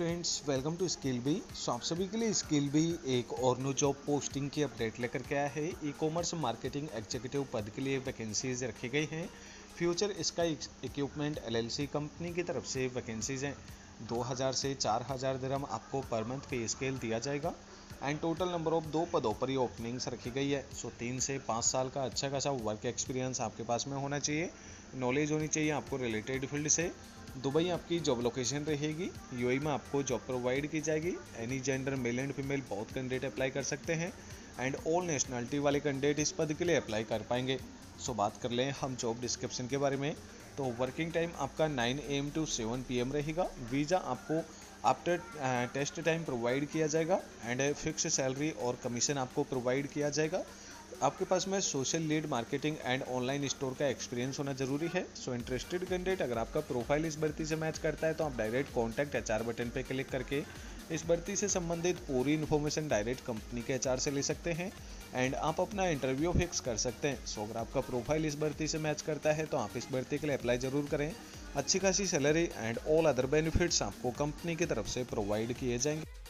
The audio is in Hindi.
Friends, welcome to Skill Bee. So आप सभी के लिए स्किल बी एक और न्यू जॉब पोस्टिंग की अपडेट लेकर के आया है। ई कॉमर्स मार्केटिंग एग्जीक्यूटिव पद के लिए वैकेंसीज रखी गई हैं। Future Sky Equipment LLC company की तरफ से वैकेंसीज हैं। 2000 से 4000 दिरहम आपको पर मंथ पे स्केल दिया जाएगा एंड टोटल नंबर ऑफ 2 पदों पर ये ओपनिंग्स रखी गई है। सो 3 से 5 साल का अच्छा खासा वर्क एक्सपीरियंस आपके पास में होना चाहिए, नॉलेज होनी चाहिए आपको रिलेटेड फील्ड से। दुबई आपकी जॉब लोकेशन रहेगी। यूएई में आपको जॉब प्रोवाइड की जाएगी। Any gender male and female बहुत कैंडिडेट अप्लाई कर सकते हैं एंड ऑल नेशनलिटी वाले कैंडिडेट इस पद के लिए अप्लाई कर पाएंगे। सो बात कर लें हम जॉब डिस्क्रिप्शन के बारे में, तो वर्किंग टाइम आपका 9 AM to 7 PM रहेगा। वीज़ा आपको आफ्टर टेस्ट टाइम प्रोवाइड किया जाएगा एंड फिक्स सैलरी और कमीशन आपको प्रोवाइड किया जाएगा। आपके पास में social lead marketing and online store का एक्सपीरियंस होना जरूरी है। सो इंटरेस्टेड कैंडिडेट अगर आपका प्रोफाइल इस भर्ती से मैच करता है तो आप डायरेक्ट कॉन्टैक्ट HR बटन पे क्लिक करके इस भर्ती से संबंधित पूरी इन्फॉर्मेशन डायरेक्ट कंपनी के HR से ले सकते हैं एंड आप अपना इंटरव्यू फिक्स कर सकते हैं। सो अगर आपका प्रोफाइल इस भर्ती से मैच करता है तो आप इस भर्ती के लिए अप्लाई जरूर करें। अच्छी खासी salary and all other benefits आपको कंपनी की तरफ से प्रोवाइड किए जाएंगे।